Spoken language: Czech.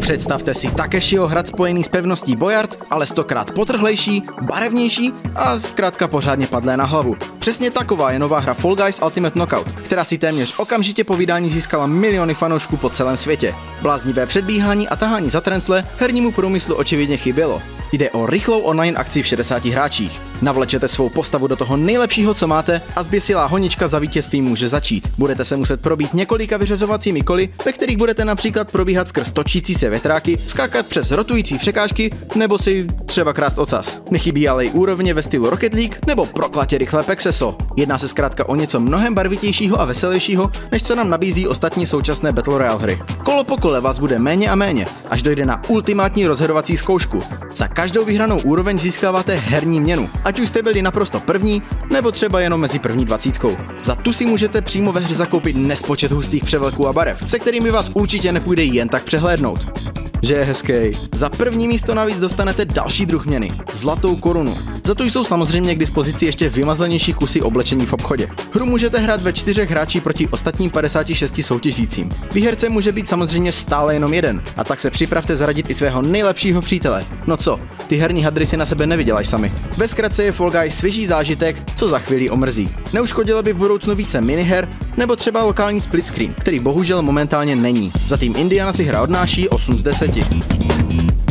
Představte si Takeshiho hrad spojený s pevností Boyard, ale 100krát potrhlejší, barevnější a zkrátka pořádně padlé na hlavu. Přesně taková je nová hra Fall Guys Ultimate Knockout, která si téměř okamžitě po vydání získala miliony fanoušků po celém světě. Bláznivé předbíhání a tahání za trencle hernímu průmyslu očividně chybělo. Jde o rychlou online akci v 60 hráčích. Navlečete svou postavu do toho nejlepšího, co máte, a zběsilá honička za vítězství může začít. Budete se muset probít několika vyřazovacími koly, ve kterých budete například probíhat skrz točící se větráky, skákat přes rotující překážky nebo si třeba krást ocas. Nechybí ale i úrovně ve stylu Rocket League nebo proklatě rychlé Pexeso. Jedná se zkrátka o něco mnohem barvitějšího a veselějšího, než co nám nabízí ostatní současné Battle Royale hry. Kolo po kole vás bude méně a méně, až dojde na ultimátní rozhodovací zkoušku. Za každou vyhranou úroveň získáváte herní měnu, ať už jste byli naprosto první, nebo třeba jenom mezi první 20. Za tu si můžete přímo ve hře zakoupit nespočet hustých převleků a barev, se kterými vás určitě nepůjde jen tak přehlédnout. Že je hezký. Za první místo navíc dostanete další druh měny, zlatou korunu. Za to jsou samozřejmě k dispozici ještě vymazlenější kusy oblečení v obchodě. Hru můžete hrát ve 4 hráči proti ostatním 56 soutěžícím. Výherce může být samozřejmě stále jenom jeden, a tak se připravte zaradit i svého nejlepšího přítele. No co, ty herní hadry si na sebe nevydělají sami. Ve zkratce je Fall Guys svěží zážitek, co za chvíli omrzí. Neuškodilo by v budoucnu více miniher, nebo třeba lokální split screen, který bohužel momentálně není. Za tým Indiana si hra odnáší 8 z 10.